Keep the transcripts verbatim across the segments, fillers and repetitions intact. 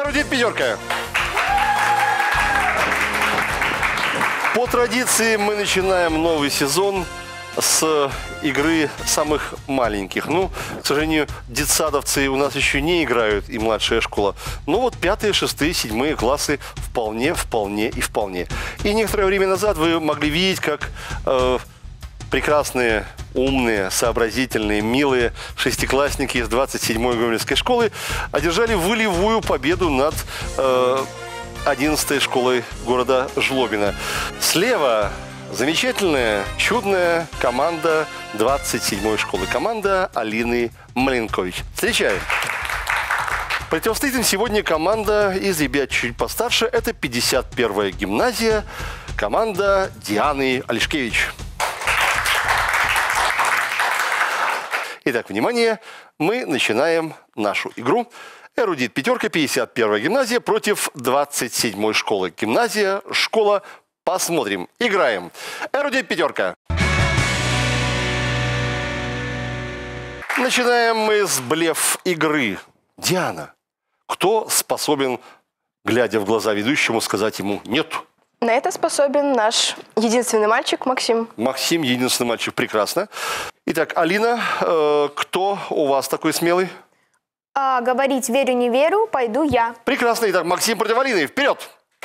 Эрудит пятерка. По традиции мы начинаем новый сезон с игры самых маленьких. Ну, к сожалению, детсадовцы у нас еще не играют, и младшая школа. Но вот пятые, шестые, седьмые классы вполне, вполне и вполне. И некоторое время назад вы могли видеть, как э, прекрасные, умные, сообразительные, милые шестиклассники из двадцать седьмой Гомельской школы одержали волевую победу над э, одиннадцатой школой города Жлобина. Слева замечательная, чудная команда двадцать седьмой школы. Команда Алины Маленкович. Встречаем. Противостоит им сегодня команда из ребят чуть постарше. Это пятьдесят первая гимназия. Команда Дианы Олешкевич. Итак, внимание, мы начинаем нашу игру. Эрудит пятерка, пятьдесят первая гимназия против двадцать седьмой школы. Гимназия, школа. Посмотрим. Играем. Эрудит пятерка. Начинаем мы с блеф игры. Диана, кто способен, глядя в глаза ведущему, сказать ему «нет»? На это способен наш единственный мальчик Максим. Максим, единственный мальчик. Прекрасно. Итак, Алина, э, кто у вас такой смелый? А, говорить верю, не верю, пойду я. Прекрасно. Итак, Максим против Алины. Вперед!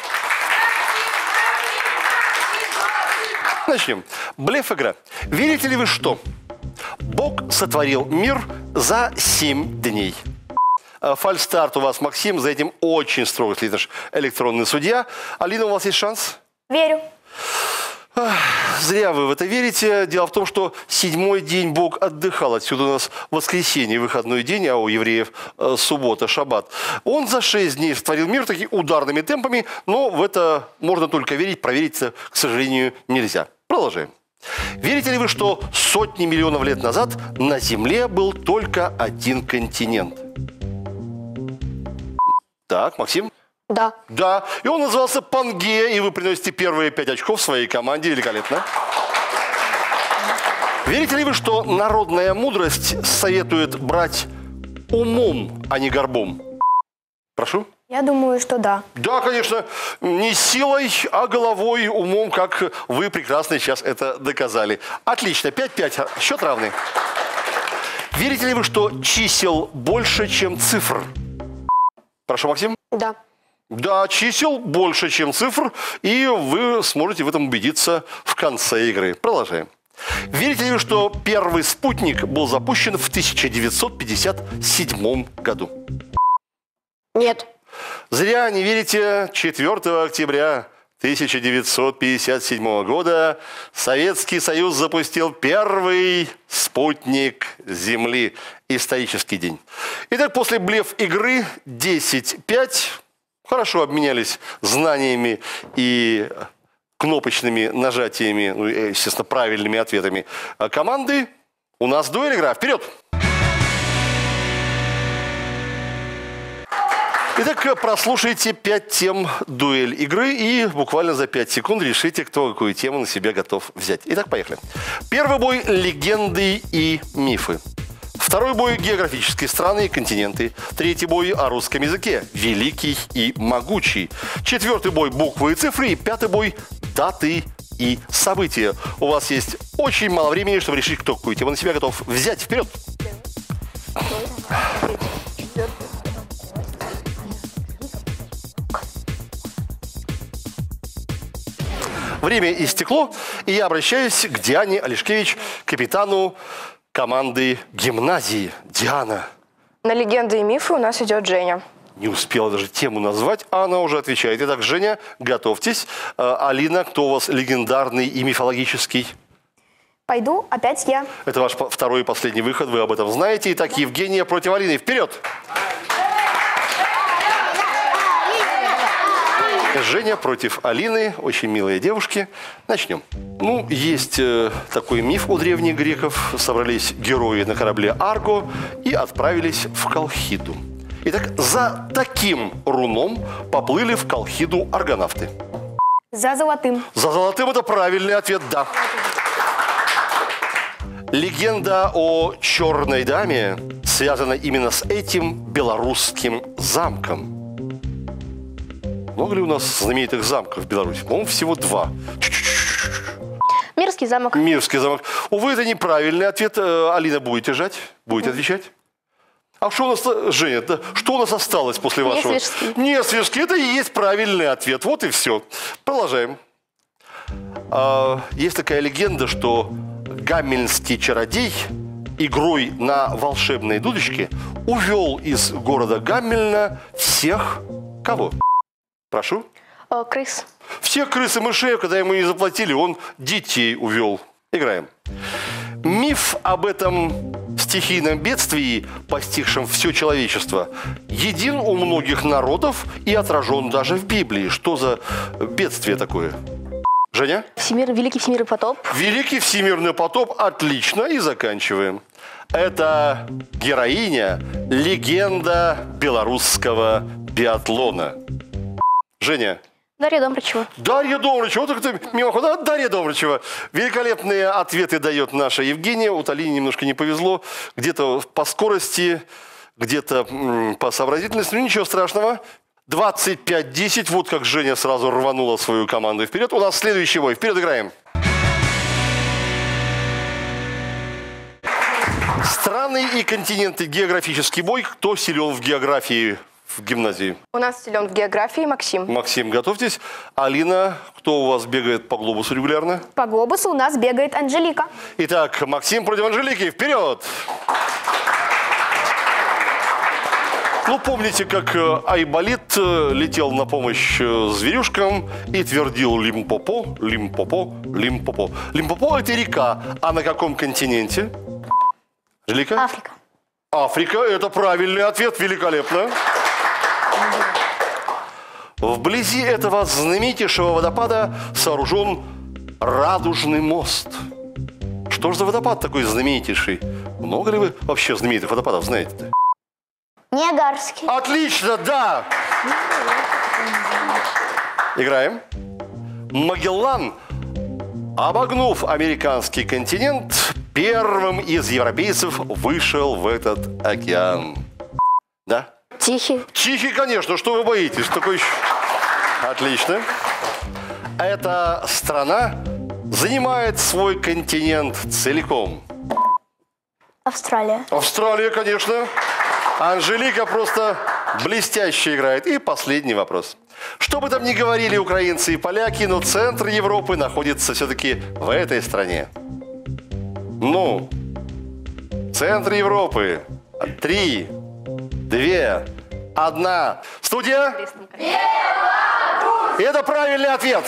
Начнем. Блеф игра. Верите ли вы, что Бог сотворил мир за семь дней? Фальстарт у вас, Максим, за этим очень строго следит наш электронный судья. Алина, у вас есть шанс? Верю. Зря вы в это верите. Дело в том, что седьмой день Бог отдыхал. Отсюда у нас воскресенье, выходной день, а у евреев э, суббота, шаббат. Он за шесть дней сотворил мир такими ударными темпами, но в это можно только верить, проверить, к сожалению, нельзя. Продолжаем. Верите ли вы, что сотни миллионов лет назад на Земле был только один континент? Так, Максим? Да. Да, и он назывался Пангея, и вы приносите первые пять очков своей команде. Великолепно. Верите ли вы, что народная мудрость советует брать умом, а не горбом? Прошу. Я думаю, что да. Да, конечно, не силой, а головой, умом, как вы прекрасно сейчас это доказали. Отлично, пять-пять, счет равный. Верите ли вы, что чисел больше, чем цифр? Прошу, Максим. Да. Да, чисел больше, чем цифр, и вы сможете в этом убедиться в конце игры. Продолжаем. Верите ли вы, что первый спутник был запущен в тысяча девятьсот пятьдесят седьмом году? Нет. Зря не верите. четвёртого октября тысяча девятьсот пятьдесят седьмого года Советский Союз запустил первый спутник Земли. Исторический день. Итак, после блеф игры десять-пять. Хорошо обменялись знаниями и кнопочными нажатиями, ну, естественно, правильными ответами команды. У нас дуэль, игра. Вперед! Итак, прослушайте пять тем дуэль игры и буквально за пять секунд решите, кто какую тему на себя готов взять. Итак, поехали. Первый бой – легенды и мифы. Второй бой – географические страны и континенты. Третий бой – о русском языке. Великий и могучий. Четвертый бой – буквы и цифры. И пятый бой – даты и события. У вас есть очень мало времени, чтобы решить, кто какую тему на себя готов взять. Вперед! Время истекло, и я обращаюсь к Диане Олешкевич, капитану команды гимназии. Диана. На легенды и мифы у нас идет Женя. Не успела даже тему назвать, а она уже отвечает. Итак, Женя, готовьтесь. Алина, кто у вас легендарный и мифологический? Пойду опять я. Это ваш второй и последний выход, вы об этом знаете. Итак, Евгения против Алины. Вперед! Женя против Алины, очень милые девушки. Начнем. Ну, есть э, такой миф у древних греков. Собрались герои на корабле Арго и отправились в Колхиду. Итак, за таким руном поплыли в Колхиду аргонавты. За золотым. За золотым это правильный ответ, да. Легенда о черной даме связана именно с этим белорусским замком. Много ли у нас знаменитых замков в Беларуси? По-моему, всего два. Мирский замок. Мирский замок. Увы, это неправильный ответ. Алина, будете жать? Будете mm. отвечать? А что у нас, Женя, да, что у нас осталось после вашего? Не свежки. Не свежки. Это и есть правильный ответ. Вот и все. Продолжаем. А, есть такая легенда, что гамельнский чародей игрой на волшебной дудочке увел из города Гамельна всех кого? Прошу. О, крыс. Всех крыс и мышей, когда ему не заплатили, он детей увел. Играем. Миф об этом стихийном бедствии, постигшем все человечество, един у многих народов и отражен даже в Библии. Что за бедствие такое? Женя? Всемир, великий всемирный потоп. Великий всемирный потоп. Отлично. И заканчиваем. Это героиня, легенда белорусского биатлона. Женя? Дарья Домрачева. Дарья Домрачева. Вот так это мимохода. Дарья Домрачева. Великолепные ответы дает наша Евгения. У Талине немножко не повезло. Где-то по скорости, где-то по сообразительности. Ну, ничего страшного. двадцать пять десять. Вот как Женя сразу рванула свою команду вперед. У нас следующий бой. Вперед играем. Страны и континенты. Географический бой. Кто силен в географии в гимназии? У нас силен в географии Максим. Максим, готовьтесь. Алина, кто у вас бегает по глобусу регулярно? По глобусу у нас бегает Анжелика. Итак, Максим против Анжелики. Вперед! Ну, помните, как Айболит летел на помощь зверюшкам и твердил Лимпопо, Лимпопо, Лимпопо. Лимпопо – это река. А на каком континенте? Анжелика? Африка. Африка – это правильный ответ. Великолепно. Вблизи этого знаменитейшего водопада сооружен Радужный мост. Что же за водопад такой знаменитейший? Много ли вы вообще знаменитых водопадов знаете-то? Ниагарский. Отлично, да! Играем. Магеллан, обогнув американский континент, первым из европейцев вышел в этот океан. Да? Тихий. Тихий, конечно. Что вы боитесь? Такой... Отлично. Эта страна занимает свой континент целиком. Австралия. Австралия, конечно. Анжелика просто блестяще играет. И последний вопрос. Что бы там ни говорили украинцы и поляки, но центр Европы находится все-таки в этой стране. Ну, центр Европы. Три, две, одна. Студия? И это правильный ответ.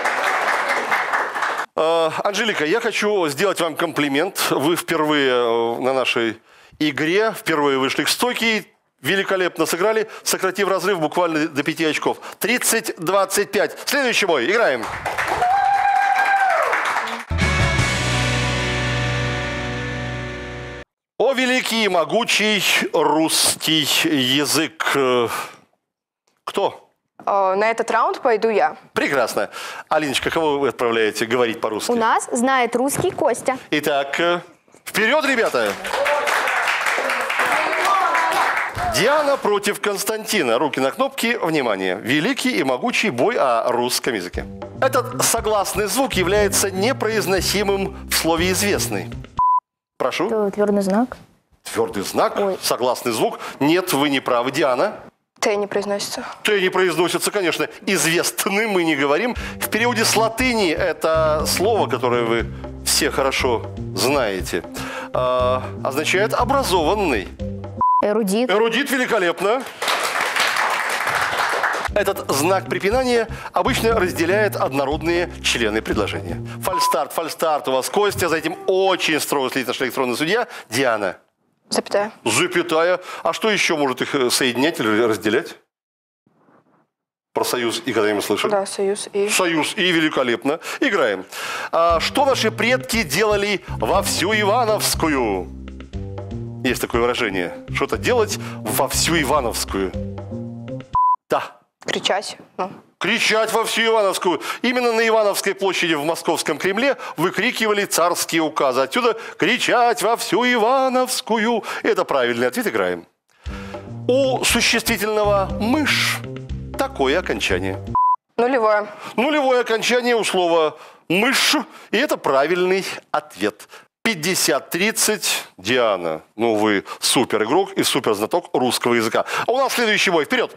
Анжелика, я хочу сделать вам комплимент. Вы впервые на нашей игре, впервые вышли к стойке, великолепно сыграли, сократив разрыв буквально до пяти очков. тридцать двадцать пять. Следующий бой. Играем. О, великий и могучий русский язык. Кто? О, на этот раунд пойду я. Прекрасно. Алиночка, кого вы отправляете говорить по-русски? У нас знает русский Костя. Итак, вперед, ребята! Диана против Константина. Руки на кнопки. Внимание. Великий и могучий бой о русском языке. Этот согласный звук является непроизносимым в слове «известный». Прошу. Это твердый знак. Твердый знак. Ой. Согласный звук. Нет, вы не правы. Диана. Т не произносится. Т не произносится, конечно. Известный мы не говорим. В переводе с латыни это слово, которое вы все хорошо знаете, э, означает «образованный». Эрудит. Эрудит великолепно. Этот знак препинания обычно разделяет однородные члены предложения. Фальстарт, фальстарт у вас Костя, за этим очень строго следит наш электронный судья. Диана. Запятая. Запятая. А что еще может их соединять или разделять? Про союз и когда-нибудь слышали? Да, союз и... Союз и великолепно. Играем. А, что наши предки делали во всю Ивановскую? Есть такое выражение. Что-то делать во всю Ивановскую. Да. Кричать. Ну. Кричать во всю Ивановскую. Именно на Ивановской площади в Московском Кремле выкрикивали царские указы. Отсюда кричать во всю Ивановскую. Это правильный ответ. Играем. У существительного «мышь» такое окончание? Нулевое. Нулевое окончание у слова «мышь». И это правильный ответ. пятьдесят тридцать. Диана, ну вы супер игрок и супер знаток русского языка. А у нас следующий бой. Вперед!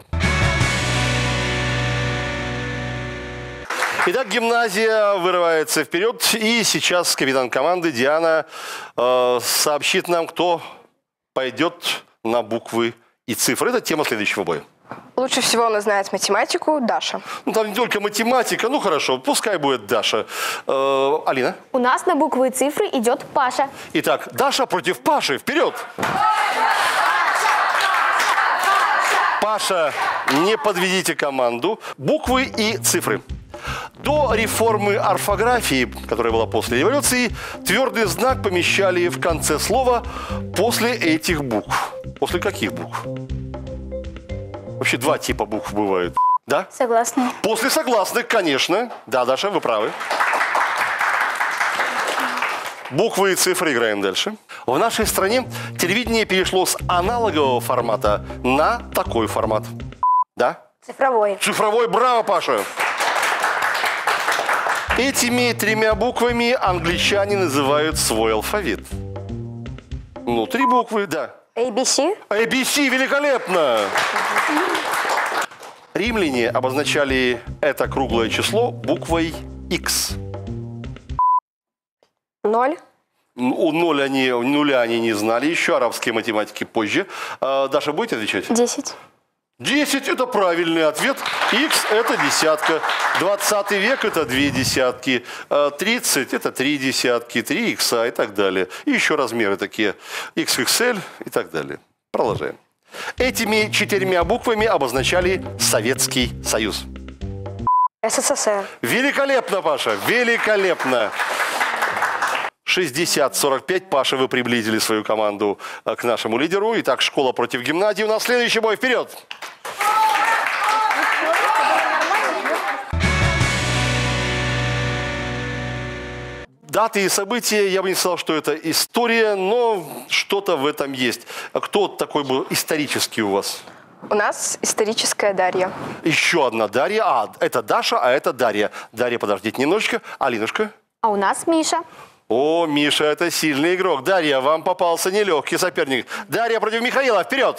Итак, гимназия вырывается вперед. И сейчас капитан команды Диана э, сообщит нам, кто пойдет на буквы и цифры. Это тема следующего боя. Лучше всего она знает математику Даша. Ну, там не только математика. Ну, хорошо, пускай будет Даша. Э, Алина? У нас на буквы и цифры идет Паша. Итак, Даша против Паши. Вперед! Паша, не подведите команду. Буквы и цифры. До реформы орфографии, которая была после революции, твердый знак помещали в конце слова после этих букв. После каких букв? Вообще два типа букв бывают. Да? Согласна. После согласных, конечно. Да, Даша, вы правы. Буквы и цифры играем дальше. В нашей стране телевидение перешло с аналогового формата на такой формат. Да? Цифровой. Цифровой, браво, Паша! Этими тремя буквами англичане называют свой алфавит. Ну, три буквы, да. A B C. A B C, великолепно! Римляне обозначали это круглое число буквой X. Ноль. У нуля они, нуля они не знали, еще арабские математики позже. А, Даша, будете отвечать? Десять. Десять – это правильный ответ. Х – это десятка. Двадцатый век – это две десятки. Тридцать – это три десятки, три икса и так далее. И еще размеры такие. икс икс эль и так далее. Продолжаем. Этими четырьмя буквами обозначали Советский Союз. СССР. Великолепно, Паша, великолепно. шестьдесят сорок пять. Паша, вы приблизили свою команду к нашему лидеру. Итак, школа против гимназии. У нас следующий бой. Вперед! Даты и события, я бы не сказал, что это история, но что-то в этом есть. А кто такой был исторический у вас? У нас историческая Дарья. Еще одна Дарья. А, это Даша, а это Дарья. Дарья, подождите немножечко. Алинушка. А у нас Миша. О, Миша, это сильный игрок. Дарья, вам попался нелегкий соперник. Дарья против Михаила. Вперед!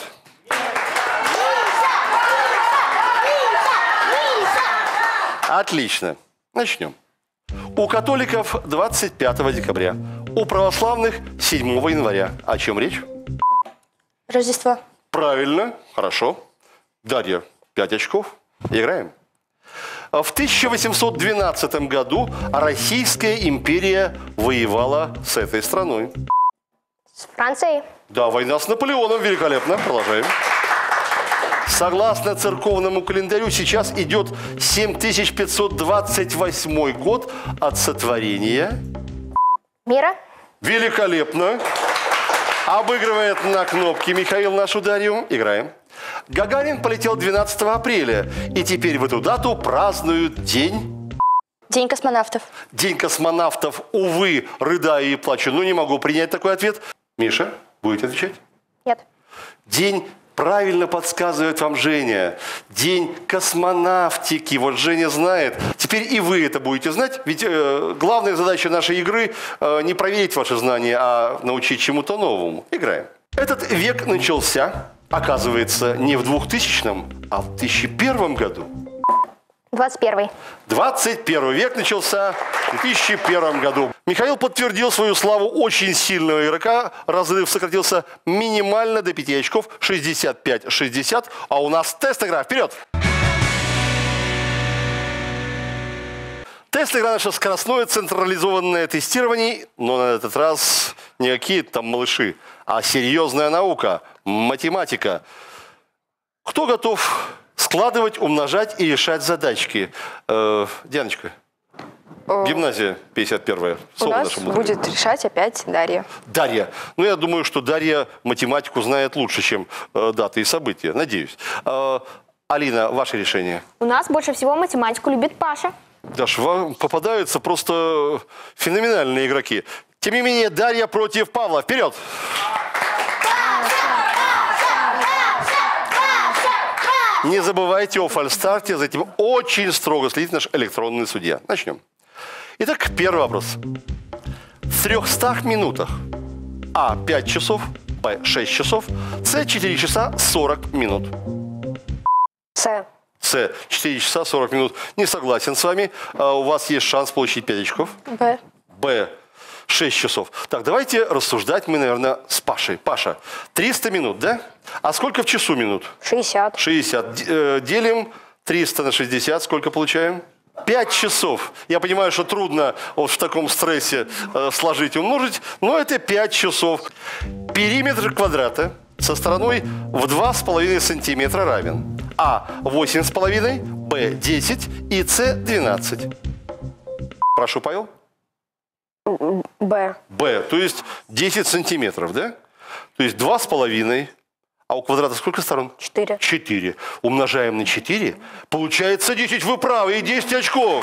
Отлично. Начнем. У католиков двадцать пятого декабря. У православных седьмого января. О чем речь? Рождество. Правильно. Хорошо. Дарья, пять очков. Играем. В тысяча восемьсот двенадцатом году Российская империя воевала с этой страной. С Францией. Да, война с Наполеоном. Великолепно. Продолжаем. Согласно церковному календарю, сейчас идет семь тысяч пятьсот двадцать восьмой год от сотворения Мира. Великолепно. Обыгрывает на кнопке Михаил нашу Дарью. Играем. Гагарин полетел двенадцатого апреля. И теперь в эту дату празднуют день... День космонавтов. День космонавтов. Увы, рыдаю и плачу. Но не могу принять такой ответ. Миша, будете отвечать? Нет. День... Правильно подсказывает вам Женя. День космонавтики. Вот Женя знает. Теперь и вы это будете знать. Ведь э, главная задача нашей игры э, не проверить ваши знания, а научить чему-то новому. Играем. Этот век начался, оказывается, не в двухтысячном, а в тысяча первом году. двадцать первый. двадцать первый век начался в две тысячи первом году. Михаил подтвердил свою славу очень сильного игрока. Разрыв сократился минимально до пяти очков. шестьдесят пять шестьдесят. А у нас тест-игра. Вперед! Тест-игра наша скоростное централизованное тестирование. Но на этот раз не какие-то там малыши, а серьезная наука. Математика. Кто готов складывать, умножать и решать задачки? Э, Дианочка. Гимназия пятьдесят первая. У нас будет решать опять Дарья. Дарья. Ну, я думаю, что Дарья математику знает лучше, чем э, даты и события. Надеюсь. Э, Алина, ваше решение? У нас больше всего математику любит Паша. Даш, вам попадаются просто феноменальные игроки. Тем не менее, Дарья против Павла. Вперед! Не забывайте о фальстарте, за этим очень строго следит наш электронный судья. Начнем. Итак, первый вопрос. В трехстах минутах А – пять часов, Б – шесть часов, С – четыре часа сорок минут. С. С – четыре часа сорок минут. Не согласен с вами. А у вас есть шанс получить пять очков. Б. Б – шесть часов. Так, давайте рассуждать мы, наверное, с Пашей. Паша, триста минут, да? А сколько в часу минут? шестьдесят. шестьдесят. Д- э, делим триста на шестьдесят. Сколько получаем? пять часов. Я понимаю, что трудно вот в таком стрессе э, сложить и умножить, но это пять часов. Периметр квадрата со стороной в два с половиной сантиметра равен А – восемь с половиной, Б – десять и С – двенадцать. Прошу, Павел. Б. Б, то есть десять сантиметров, да? То есть два с половиной. А у квадрата сколько сторон? четыре. четыре. Умножаем на четыре. Получается десять. Вы правы, и десять очков.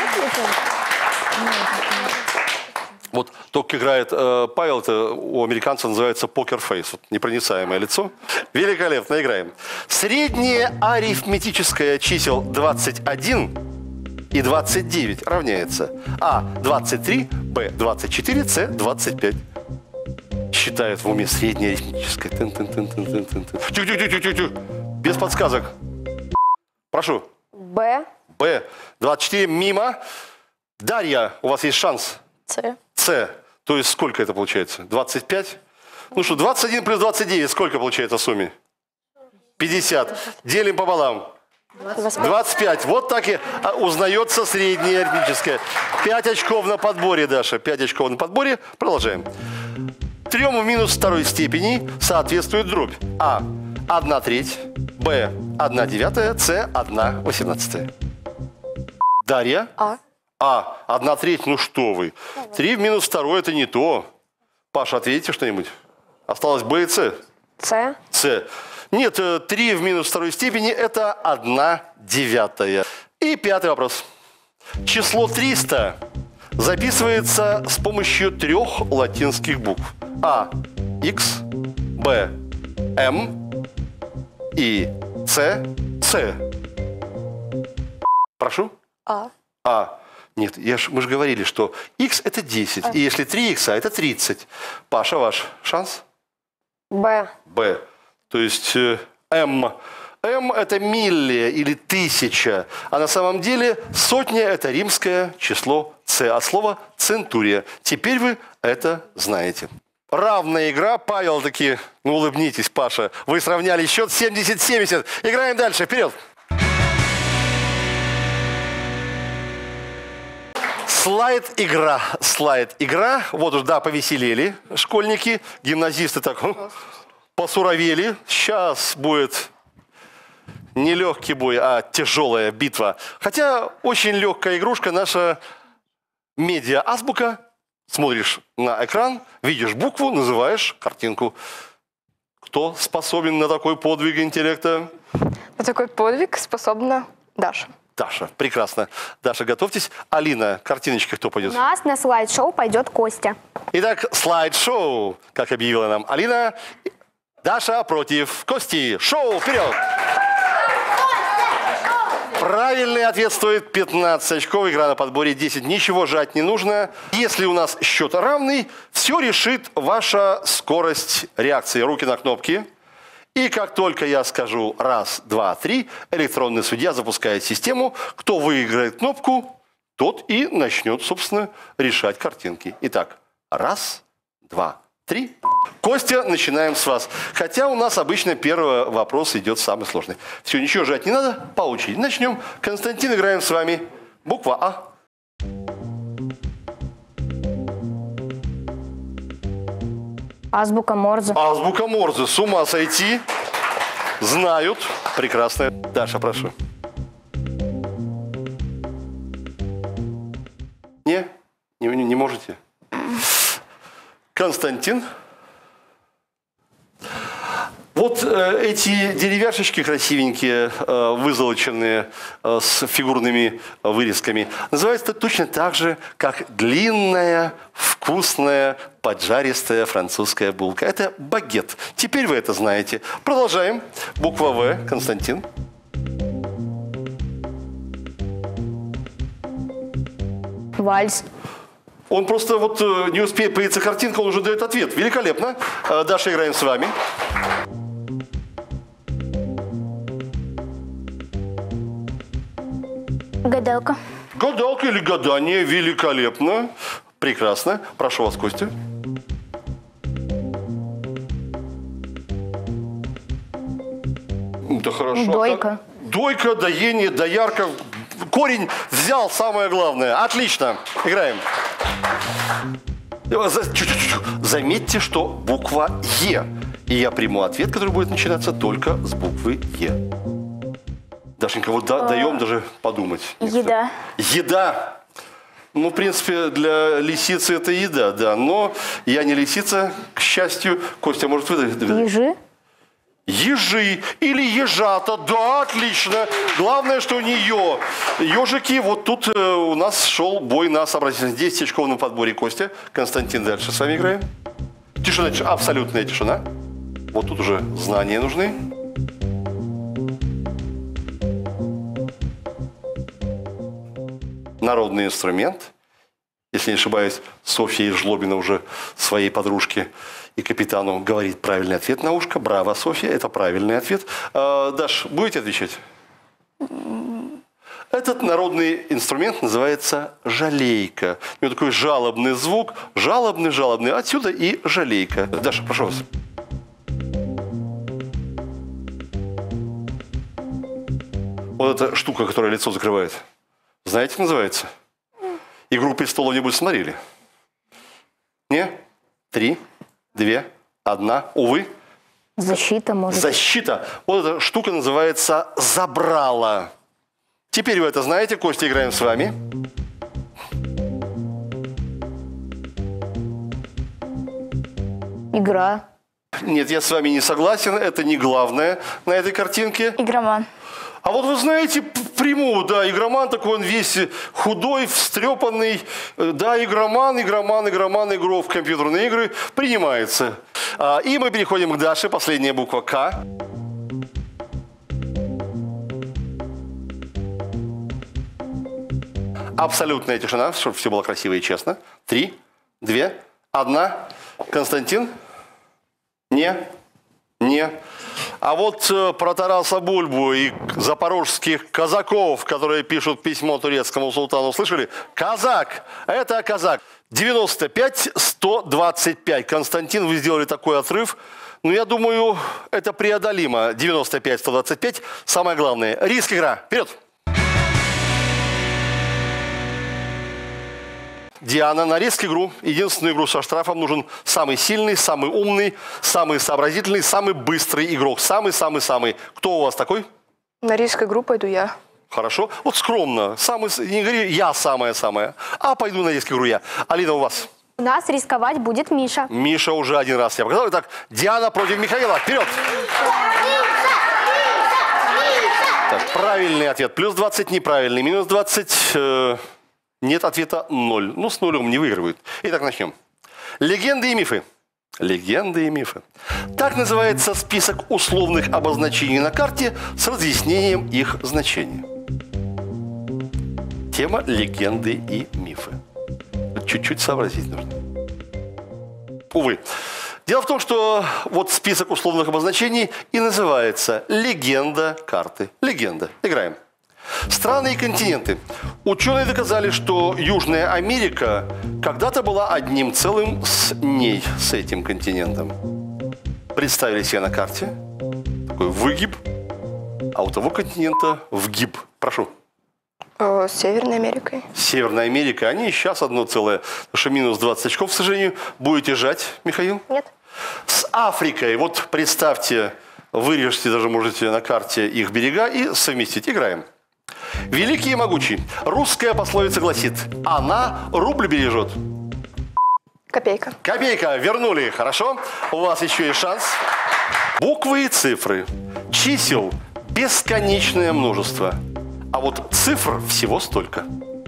Вот только играет э, Павел, это у американцев называется покер-фейс. Вот, непроницаемое лицо. Великолепно играем. Среднее арифметическое чисел двадцать один и двадцать девять равняется А – двадцать три, Б – двадцать четыре, С – двадцать пять. Считают в уме среднее арифметическое. Тю-тю-тю-тю-тю. Без подсказок. Прошу. Б. Б. двадцать четыре мимо. Дарья, у вас есть шанс. С. С. То есть сколько это получается? двадцать пять? Ну что, двадцать один плюс двадцать девять, сколько получается в сумме? пятьдесят. Делим пополам. двадцать пять. Вот так и узнается среднее арифметическое. пять очков на подборе, Даша. пять очков на подборе. Продолжаем. Трем в минус второй степени соответствует дробь. А – одна треть, Б – одна девятая, С – одна восемнадцатая. Дарья. А. А. одна треть, ну что вы. три в минус второй – это не то. Паша, ответите что-нибудь? Осталось Б и С. С. С. Нет, три в минус второй степени – это одна девятая. И пятый вопрос. Число триста записывается с помощью трех латинских букв. А – X, Б – М и С – С. Прошу? А. А. Нет, я ж, мы же говорили, что X – это десять, и если три икса – это тридцать. Паша, ваш шанс? Б. Б. То есть э, М. М – это милли или тысяча, а на самом деле сотня – это римское число С, от слова центурия. Теперь вы это знаете. Равная игра. Павел таки, ну улыбнитесь, Паша. Вы сравняли счет семьдесят семьдесят. Играем дальше. Вперед. Слайд-игра. Слайд-игра. Вот уж, да, повеселели школьники. Гимназисты так посуровели. Сейчас будет не легкий бой, а тяжелая битва. Хотя очень легкая игрушка, наша медиа-азбука. Смотришь на экран, видишь букву, называешь картинку. Кто способен на такой подвиг интеллекта? На такой подвиг способна Даша. Даша, прекрасно. Даша, готовьтесь. Алина, картиночка кто У пойдет? нас на слайд-шоу пойдет Костя. Итак, слайд-шоу, как объявила нам Алина. Даша против Кости. Шоу, вперед! Правильный ответ стоит пятнадцать очков. Игра на подборе десять. Ничего жать не нужно. Если у нас счет равный, все решит ваша скорость реакции. Руки на кнопки. И как только я скажу раз, два, три, электронный судья запускает систему. Кто выиграет кнопку, тот и начнет, собственно, решать картинки. Итак, раз, два, три. Костя, начинаем с вас. Хотя у нас обычно первый вопрос идет самый сложный. Все, ничего жать не надо, по очереди. Начнем. Константин, играем с вами. Буква А. Азбука Морзе. Азбука Морзе. С ума сойти. Знают. Прекрасно. Даша, прошу. Не? Не, не, не можете? Константин. Вот э, эти деревяшечки красивенькие, э, вызолоченные э, с фигурными вырезками, называются точно так же, как длинная, вкусная, поджаристая французская булка. Это багет. Теперь вы это знаете. Продолжаем. Буква В. Константин. Вальс. Он просто вот э, не успеет появиться картинка, он уже дает ответ. Великолепно. Э, Даша, играем с вами. Гадалка. Гадалка или гадание. Великолепно. Прекрасно. Прошу вас, Костя. Да хорошо. Дойка. Дойка, доение, доярка. Корень взял самое главное. Отлично. Играем. Заметьте, что буква Е. И я приму ответ, который будет начинаться только с буквы Е. Дашенька, вот да, даем даже подумать. Еда. Еда. Ну, в принципе, для лисицы это еда, да. Но я не лисица, к счастью. Костя, может, вы... Ежи. Ежи или ежата, да, отлично. Главное, что у нее ежики. Вот тут э, у нас шел бой на сообразительность. десять очков на подборе. Костя, Константин, дальше с вами играем. Тишина, тишина, абсолютная тишина. Вот тут уже знания нужны. Народный инструмент. Если не ошибаюсь, Софья Жлобина уже своей подружке и капитану говорит правильный ответ на ушко. Браво, Софья, это правильный ответ. А, Даш, будете отвечать? Этот народный инструмент называется жалейка. У него такой жалобный звук. Жалобный, жалобный. Отсюда и жалейка. Даша, прошу вас. Вот эта штука, которая лицо закрывает. Знаете, как называется? «Игру престолов» нибудь смотрели? Не? Три, две, одна. Увы. Защита, может. Защита. Вот эта штука называется «забрала». Теперь вы это знаете. Костя, играем с вами. Игра. Нет, я с вами не согласен. Это не главное на этой картинке. Игроман. А вот вы знаете, приму, да, игроман такой, он весь худой, встрепанный. Да, игроман, игроман, игроман, игру в компьютерные игры принимается. А, и мы переходим к Даше, последняя буква К. Абсолютная тишина, чтобы все было красиво и честно. Три, две, одна. Константин? Не? Не. А вот э, про Тараса Бульбу и запорожских казаков, которые пишут письмо турецкому султану, слышали? Казак! Это казак. девяносто пять сто двадцать пять. Константин, вы сделали такой отрыв. Ну, я думаю, это преодолимо. девяносто пять сто двадцать пять. Самое главное. Риск игра. Вперед! Диана, на риск-игру, единственную игру со штрафом, нужен самый сильный, самый умный, самый сообразительный, самый быстрый игрок. Самый-самый-самый. Кто у вас такой? На риск-игру пойду я. Хорошо. Вот скромно. Самый, не говори, я самая-самая. А пойду на риск-игру я. Алина, у вас? У нас рисковать будет Миша. Миша уже один раз я показал. Итак, Диана против Михаила. Вперед! Так, правильный ответ. Плюс двадцать неправильный. Минус двадцать... Э Нет ответа ноль. Ну, с нулем не выигрывают. Итак, начнем. Легенды и мифы. Легенды и мифы. Так называется список условных обозначений на карте с разъяснением их значения. Тема легенды и мифы. Чуть-чуть сообразить нужно. Увы. Дело в том, что вот список условных обозначений и называется легенда карты. Легенда. Играем. Страны и континенты. Ученые доказали, что Южная Америка когда-то была одним целым с ней, с этим континентом. Представили себе на карте такой выгиб, а у того континента вгиб. Прошу. О, с Северной Америкой. Северная Америка, они сейчас одно целое. Потому что минус двадцать очков, к сожалению. Будете жать, Михаил? Нет. С Африкой. Вот представьте, вырежьте даже можете на карте их берега и совместить. Играем. Великий и могучий. Русская пословица гласит: она рубль бережет. Копейка. Копейка. Вернули. Хорошо. У вас еще есть шанс. Буквы и цифры. Чисел бесконечное множество. А вот цифр всего столько.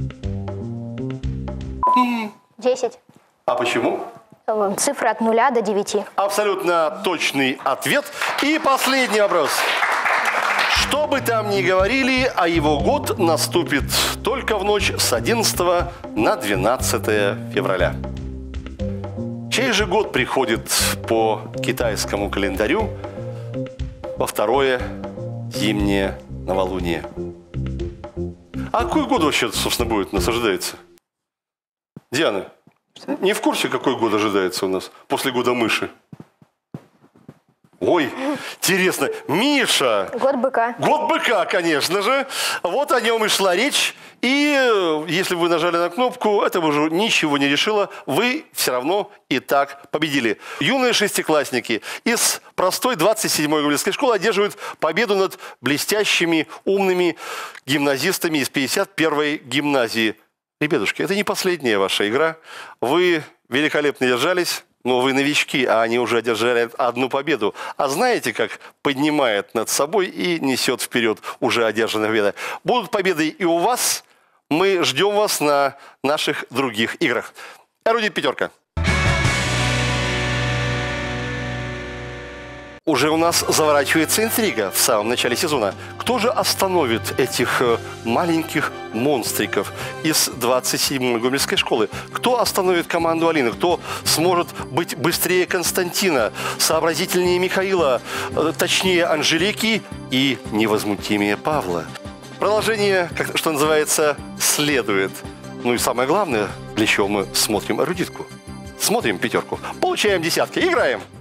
Десять. А почему? Цифры от нуля до девяти. Абсолютно точный ответ. И последний вопрос. Что бы там ни говорили, а его год наступит только в ночь с одиннадцатого на двенадцатое февраля. Чей же год приходит по китайскому календарю во второе зимнее новолуние? А какой год вообще, собственно, будет у нас ожидается? Диана, не в курсе, какой год ожидается у нас после года мыши? Ой, интересно. Миша! Год быка. Год быка, конечно же. Вот о нем и шла речь. И если вы нажали на кнопку, это уже ничего не решило. Вы все равно и так победили. Юные шестиклассники из простой двадцать седьмой гумилевской школы одерживают победу над блестящими, умными гимназистами из пятьдесят первой гимназии. Ребятушки, это не последняя ваша игра. Вы великолепно держались. Но вы новички, а они уже одержали одну победу. А знаете, как поднимает над собой и несет вперед уже одержанная победа? Будут победы и у вас. Мы ждем вас на наших других играх. Орудие пятерка. Уже у нас заворачивается интрига в самом начале сезона. Кто же остановит этих маленьких монстриков из двадцать седьмой гомельской школы? Кто остановит команду Алины? Кто сможет быть быстрее Константина, сообразительнее Михаила, точнее Анжелики и невозмутимее Павла? Продолжение, как, что называется, следует. Ну и самое главное, для чего мы смотрим эрудитку. Смотрим пятерку. Получаем десятки. Играем!